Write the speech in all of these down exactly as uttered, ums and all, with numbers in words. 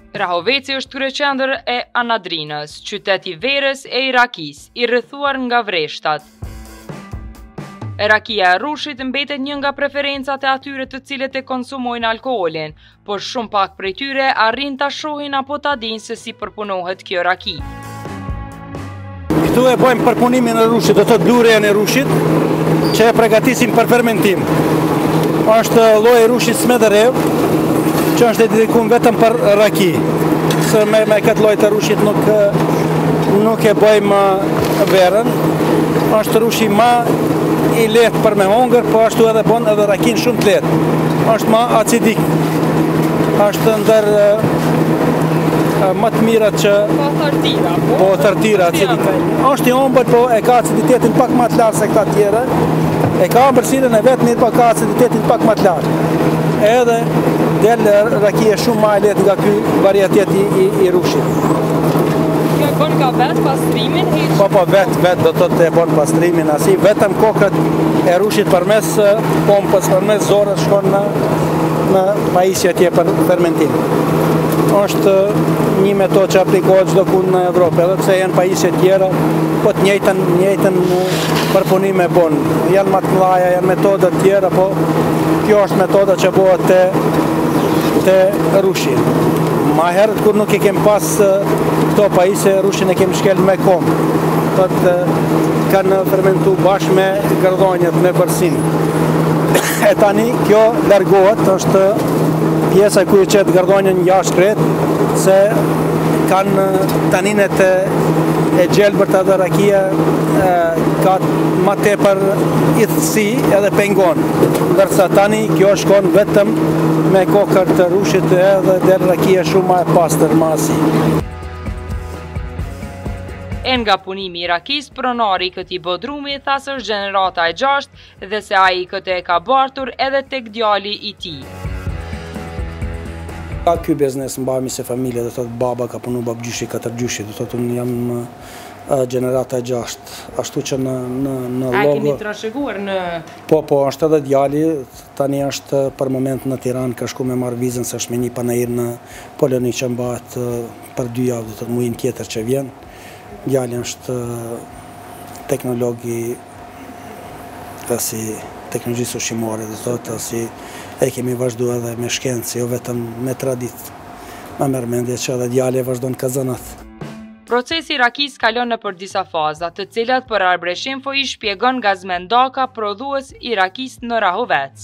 Rahoveci është kryeqendër e Anadrinës, qyteti verës e Irakis, i rrethuar nga vreshtat. Rakia e Rushit mbetet një nga preferencat e atyre të cilët e konsumojnë alkoolin, por shumë pak prej tyre arrin ta shohin apo ta dinë se si përpunohet kjo raki. Këtu e bojmë përpunimin e rushit, do të blureja e rushit, që e pregatisim për fermentim. Është lloj e rushit smederev, që është e dedikuar vetëm për raki. Se me, me këtë lloj të rushit nuk, nuk e bojmë verën. Është rushi më i lehtë për me hongër, po ashtu edhe bon edhe rakin shumë të lehtë. Është më acidik. Është ndër më të mirat që... Po tërtira, po? Po tërtira, acidika. Është i ombër, po e ka aciditetin pak më të lartë se këta tjera. E ka ëmbërsinë e vetë, mirë po ka aciditetin pak më të lartë. Edhe del rakia shumë më e lehtë nga ky varietet i, i, i rushit. Kjo e bën ka vetë pastrimin? Po, po, vetë, vetë do të të e bën pastrimin, asi vetëm kokët e rushit përmes pompës, përmes zorës shkon në, në pajisje tje për fermentim. Është një metodë që aplikohet çdo kund në Evropë, edhe pse janë pajisje tjera, po të njëjtën, njëjtën përpunim e bën. Janë më të mëdha, janë metoda tjera, po kjo është metoda që bëhet te te rushi. Ma herët kur nuk e kem pas këto pajisje, rushin e kem shkel me kom. Të kanë fermentu bashkë me gërdonjët, me bërsinë. E tani kjo largohet, është pjesa ku i qetë gërdonjën jashtë kretë, se kanë taninet e, e gjelbërta dhe rakia e, ka ma tepër ithësi edhe pengon. Ndërsa tani kjo shkon vetëm me kokër të rushit edhe del rakia shumë ma e pastër masi. E nga punimi i rakis, pronari i këtij bodrumi tha se është gjenerata e gjashtë dhe se ai këtë e ka bartur edhe tek djali i tij. Ka ky biznes mbajmi se familje, do thotë baba ka punu babgjyshi, katër gjyshi, do thotë unë jam uh, gjenerata e gjashtë, ashtu që në, në, në logo... A keni trashëguar në... Po, po, është edhe djali, tani është për moment në Tiranë, ka shku me marrë vizën, se është me një panajir në Poloni që mbahet uh, për dy javë, do thotë muin tjetër që vjen. Djali është uh, teknologi, si teknologjisë ushqimore, do thotë, si e kemi vazhdu edhe me shkencë, jo vetëm me tradit. Ma merr mendje që edhe djali e vazhdo në kazanat. Procesi i rakis kalon në për disa faza, të cilat për Arbreshimfo i shpjegon Gazmen Daka, prodhues i rakis në Rahovec.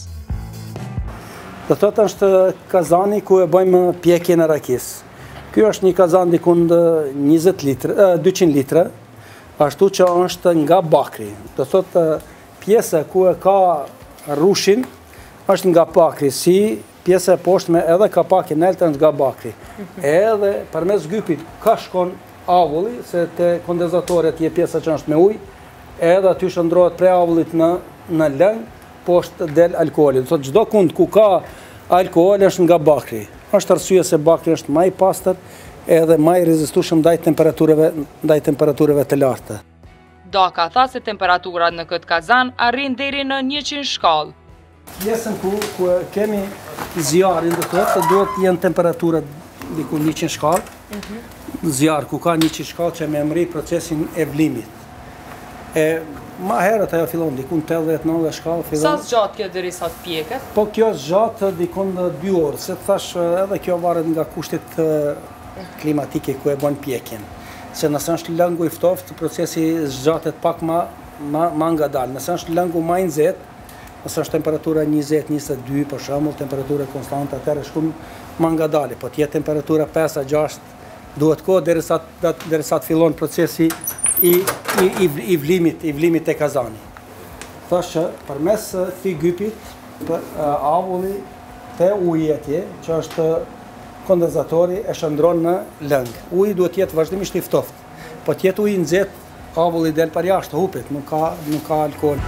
Do thotë është kazani ku e bëjmë pjekjen e rakis. Ky është një kazan dikund njëzet litrë, dyqind litrë, ashtu që është nga bakri. Do thotë pjesa ku e ka rushin, është nga bakri, si pjesa e poshtme edhe ka pak i neltër nga bakri. Edhe përmes gypit ka shkon avulli, se te kondenzatoret je pjesa që është me ujë, edhe aty shëndrohet pre avullit në, në lëng, poshtë del alkoholit. Sot çdo kund ku ka alkohol është nga bakri. Është arsye se bakri është më i pastër edhe më i rezistueshëm ndaj temperaturave, ndaj temperaturave të larta. Daka tha se temperaturat në këtë kazan arrin deri në njëqind shkallë. Pjesën ku, ku kemi zjarin, do të thotë, duhet të jenë temperaturat diku njëqind shkallë. Mm-hmm. Zjar ku ka njëqind shkallë që me emri procesin e vlimit. E ma herët ajo fillon diku në tetëdhjetë nëntëdhjetë shkallë fillon. Sa zgjatë kjo derisa të pjeket? Po kjo zgjatë diku në dy orë, se thash edhe kjo varet nga kushtet klimatike ku e bën pjekjen. Se nëse është lëngu i ftoftë, procesi zgjatet pak ma, ma, ma ngadalë. Nëse është lëngu ma i nxehtë, nëse është temperatura njëzet njëzet e dy, për shembull, temperatura konstante, atëherë shkon më ngadalë. Po tjetë temperatura pesë a gjashtë, duhet kohë derisa derisa të fillon procesi i, i, i, i vlimit, i vlimit e kazani. Thashë, përmes këtij gypit, për uh, avulli te uji atje, që është kondenzatori, e shndron në lëng. Uji duhet jetë vazhdimisht i ftoftë. Po tjetë uji nxehtë, avulli del për jashtë, hupet, nuk ka, nuk ka alkool.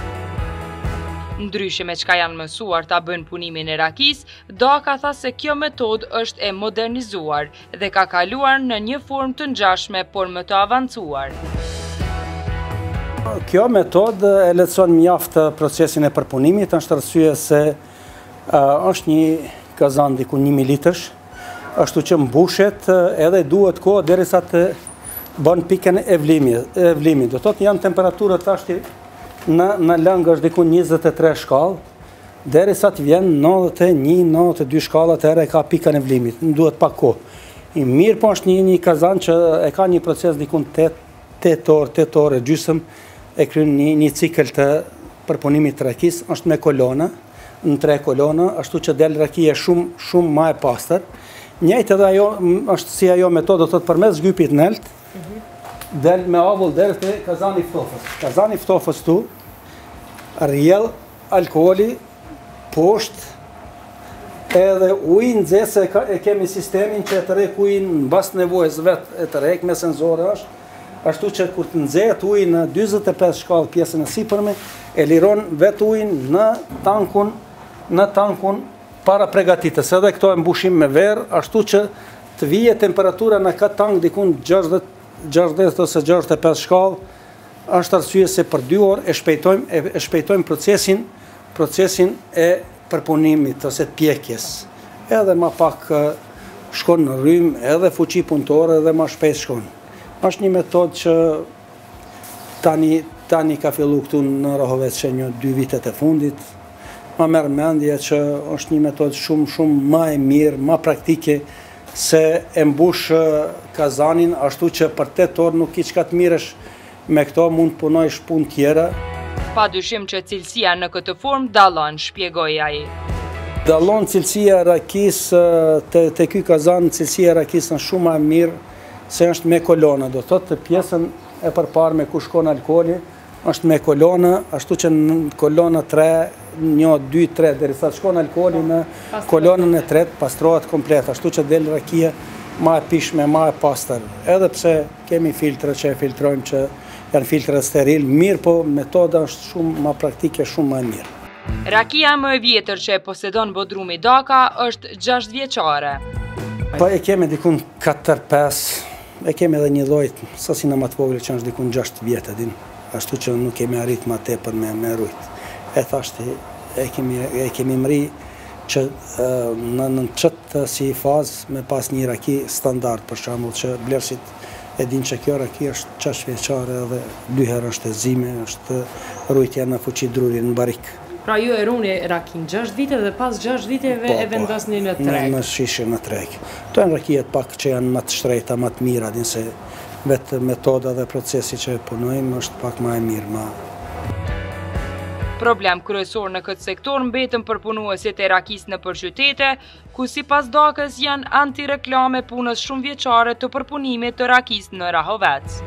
Ndryshe me çka janë mësuar ta bëjnë punimin e rakis, Daka tha se kjo metodë është e modernizuar dhe ka kaluar në një formë të ngjashme, por më të avancuar. Kjo metodë e lehtëson mjaft procesin e përpunimit, është arsye se uh, është një kazan diku një mijë litrësh, ashtu që mbushet edhe duhet kohë derisa të bën pikën e vlimit. Do thotë janë temperaturët tashti në në lëngë është diku njëzet e tre shkallë, derisa të vjen nëntëdhjetë e një nëntëdhjetë e dy shkalla atëherë e ka pikën e vlimit. Duhet pak kohë. I mirë po është një, një kazan që e ka një proces diku tetë orë, tetë orë e gjysëm, e kryen një, një cikël të përpunimit të rakisë, është me kolona, në tre kolona, ashtu që del rakia shumë shumë më e pastër. Njëjtë edhe ajo është si ajo metodë, do thotë përmes zgypit nelt, del me avull deri te kazani ftofës. Kazani ftofës tu rrjell alkooli poshtë edhe ujë nxehtë, e kemi sistemin që e tërheq ujin mbas nevojës vet, e tërheq me senzore është, ashtu që kur të nxehet uji në dyzet e pesë shkallë pjesën e sipërme, e liron vet ujin në tankun, në tankun para pregatitës. Edhe këto e mbushim me verë, ashtu që të vije temperatura në këtë tank dikun gjashtëdhjetë ose gjashtëdhjetë e pesë shkallë, është arsye se për dy orë e shpejtojmë e, e shpejtojmë procesin procesin e përpunimit ose të pjekjes. Edhe ma pak shkon në rrym, edhe fuqi punëtore, edhe ma shpejt shkon. Është një metodë që tani, tani ka fillu këtu në Rahovec që një dy vitet e fundit. Ma merë mendje që është një metodë shumë, shumë ma e mirë, ma praktike, se e mbush kazanin, ashtu që për tetë orë nuk i qka të miresh me këto, mund të punojsh punë tjera. Pa dyshim që cilësia në këtë formë dallon, shpjegoi ai. Dallon cilësia e rakisë te, te ky kazan, cilësia e rakisë është shumë më mirë se është me kolona. Do thotë të pjesën e përparë me ku shkon alkooli është me kolona, ashtu që në kolona tre, një, dy, tre, derisa shkon alkooli në kolonën e tretë pastrohet komplet, ashtu që del rakia ma e pishme, ma e pastër. Edhe pse kemi filtre që e filtrojmë që janë filtre steril, mirë po metoda është shumë ma praktike, shumë ma mirë. Rakia më e vjetër që e posedon Bodrumi Daka është gjashtë vjeçare. Po e kemi dikun katër pesë, e kemi edhe një lloj sasi në më të vogël që është dikun gjashtë vjetë, din, ashtu që nuk kemi arrit më tepër me me rujt. E thashti, e kemi e kemi mri që në në çet si fazë me pas një raki standard, për shembull që blerësit e din që kjo raki është gjashtë vjeçare edhe dy herë është e zime, është rujtja në fuqi druri në barik. Pra ju e runi rakin gjashtë vite dhe pas gjashtë viteve po, e vendosni në treg? Në, në shishe në treg. To janë rakijet pak që janë më të shtrejta, më të mira, din se vetë metoda dhe procesi që e punojmë është pak më e mirë. Ma... Problem kryesor në këtë sektor mbetën përpunuesit e rakisë në përqytete, ku sipas Dakës janë antireklame punës shumë vjeçare të përpunimit të rakisë në Rahovec.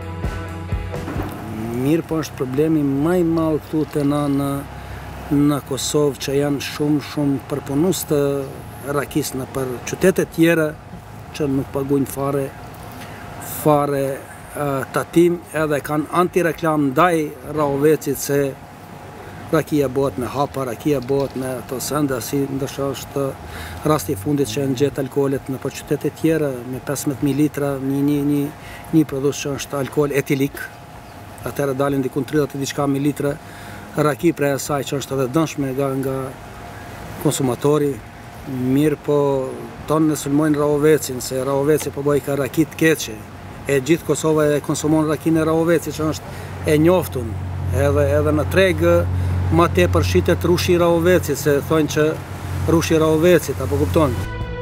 Mirë po është problemi më i madh këtu te na në në Kosovë që janë shumë shumë përpunues të rakisë në për qytete tjera që nuk paguajnë fare fare uh, tatim, edhe kanë antireklam ndaj Rahovecit se rakia bëhet me hapa, rakia bëhet me ato sende, si ndërsa është rasti i fundit që në gjetë alkoolet në për qytete tjera me pesëmbëdhjetë mijë litra, një, një, një, një produkt që është alkool etilik, atëherë dalin dikun tridhjetë e diçka mijë litra raki prej asaj që është edhe dëmshme nga, nga konsumatori. Mirë po tonë në sulmojnë Rahovecin, se Rahoveci po bëj ka raki të keqe, e gjithë Kosova e konsumon rakinë e Rahovecit që është e njoftun, edhe, edhe në tregë ma tepër shitet rushi Rahovecit, se thonë që rushi Rahovecit, apo kupton?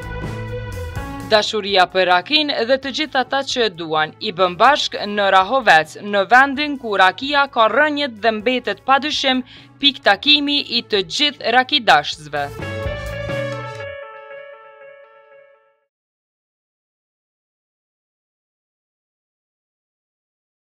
Dashuria për rakin dhe të gjithë ata që e duan i bën bashk në Rahovec, në vendin ku rakia ka rënjet dhe mbetet padyshim pikë takimi i të gjithë rakidashësve.